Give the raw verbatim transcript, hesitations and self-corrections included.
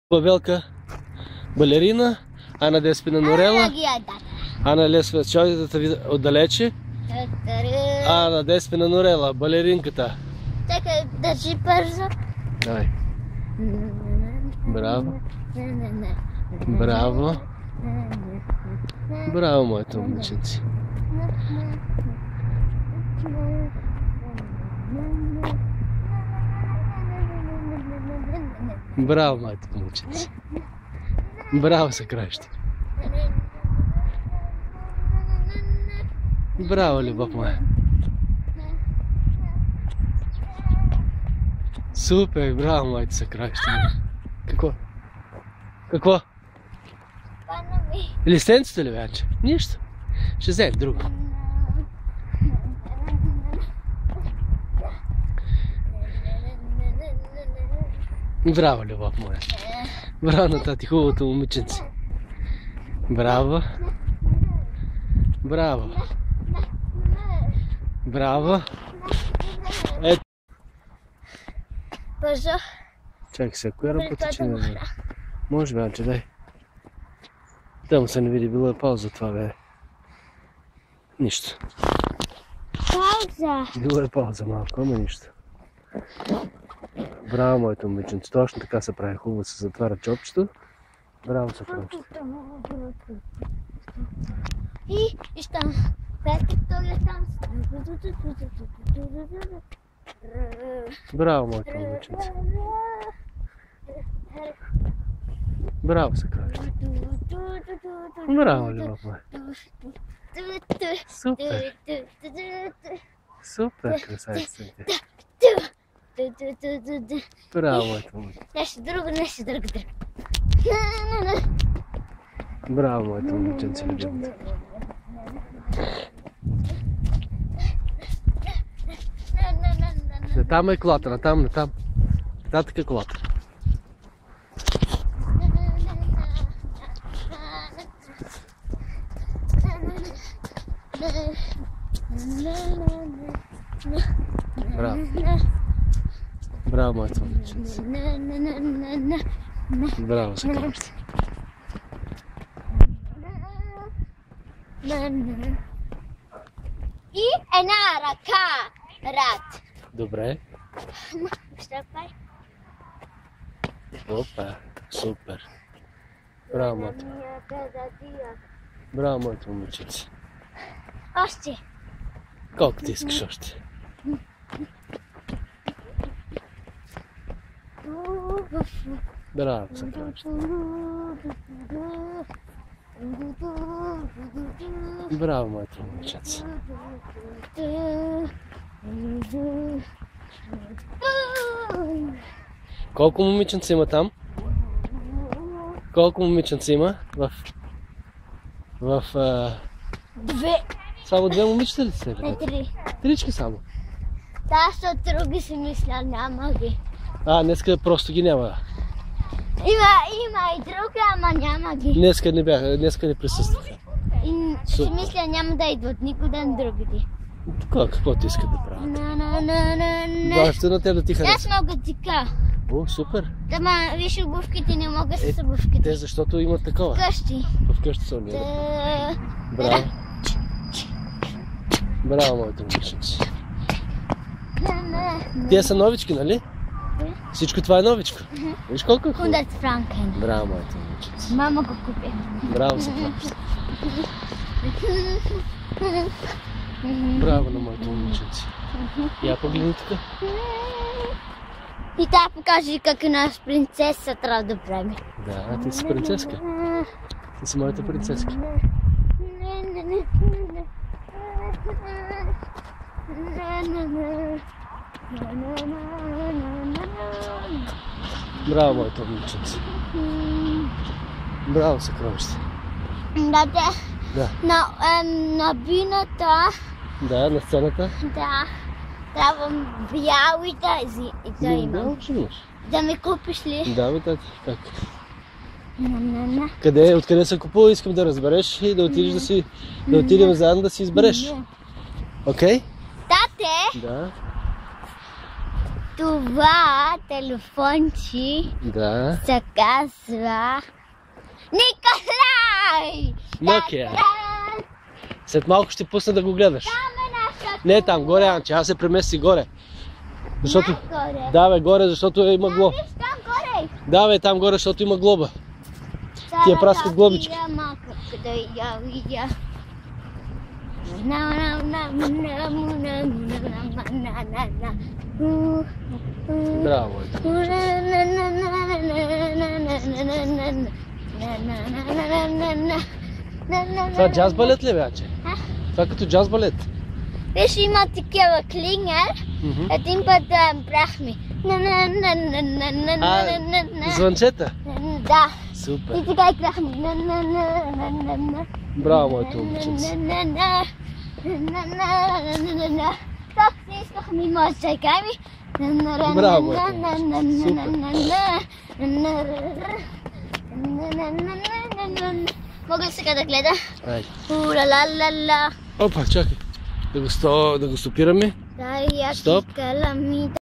Велка балерина, Ана Деспина Норела, Ана Лесва, чойдата ви отдалече. Ана Деспина Норела, балеринката. Чакай, държи бързо. Давай. Браво. Браво. Браво, моето момиченце. Браво, моето момиченце. Браво, съкровище. Браво, любов моя. Супер, браво, моето съкровище. Какво? Какво? Листенцето ли вече? Нищо. Ще взем друго. Браво, любов моя. Браво на тати хубавото момиченце. Браво. Браво. Браво. Ето. Бързо. Чакай се, коя работа, че не знам. Може бе, че дай. Да му се не види, било е пауза това, бе. Нищо. Пауза. Било е пауза малко, ама нищо. Браво, моето момиченце. Точно така се прави. Хубаво се затваря чопчето. Браво, съкровище. И, и там. Петък е там. Браво, моето момиченце. Браво, съкровище. Браво, любов моя. Супер. Супер, красавица. Браво, моето момиченце. Нещо друго, нещо друго, друго. Браво, моето момиченце, любимото. Не там е колата, на там, на там. Нататък е колата. Браво. Браво, моето момиченце. Браво, съкровище. И една ръка. Рад. Добре. Стъпай. Опа, супер. Браво, моето. Браво, моето момиченце. Още. Колко ти искаш още? Браво, съкровище. Браво, моето момиченце. Колко момиченца има там? Колко момиченца има? В... В... А... Две. Само две момичета ли сте? Не, три. Трички само? Да, защото други си мисля, няма ги. А, днеска просто ги няма. Има, има и други, ама няма ги. Днеска не бяха, днеска не присъстваха. И си мисля, няма да идват никога на другите. Такова, каквото искат да правят. На, на, на, на, на. Баща на теб да ти Аз хареса. мога така. О, супер. Ама виж обувките, не мога Е, с обувките. Те защото имат такова. Къщи. Вкъщи са уния. Та... Браво. Браво, моето момиченце. На, на, на. Тия са новички, нали? Всичко това е новичко. Виж колко е хубаво. хундрет франкен. Браво, моето момиченце. Мама го купи. Браво, съкровище. Браво на моето момиченце. Я погледни тук. И тя покажи как една принцеса трябва да прави. Да, ти си принцеска. Ти си моята принцеска. Браво, моето момиченце. Браво, съкровище. Да, да. Да. На, ем, на бината, Да, на сцената. да, трябва бял и тази. И да Не, имам. да, ще имаш. Да ми купиш ли? Да, бе, тати. Как? На, на, на. Къде, откъде се купува, искам да разбереш и да отидеш да си, да отидем заедно да си избереш. Окей? Тате, Да. това телефонче Да. се казва Николай! Nokia. След малко ще пусна да го гледаш. Там е нашата... Не там, горе, Анче, аз се премести горе. Защото... Най-горе. Да, бе, горе, защото има глоба. Виж там горе. Да, бе, там горе, защото има глоба. Ти я праскат глобички. Тая малка, къде я видя. На, на, на, на, на, на, на, на, на, на. Браво, ето. Това джаз балет ли, бе, Анче? А? Това като джаз балет. Виж, има такива клингер. Мгм. Един път брах ми. А, звънчета? Да. Супер. И така играхме. Браво, моето момиченце. Как се искахме и може да играем. Браво, моето момиченце. Мога ли сега да гледа? Айде. Ула-ла-ла-ла. Опа, чакай. Да го, сто... да го стопираме. Дай я Стоп. кикала ми.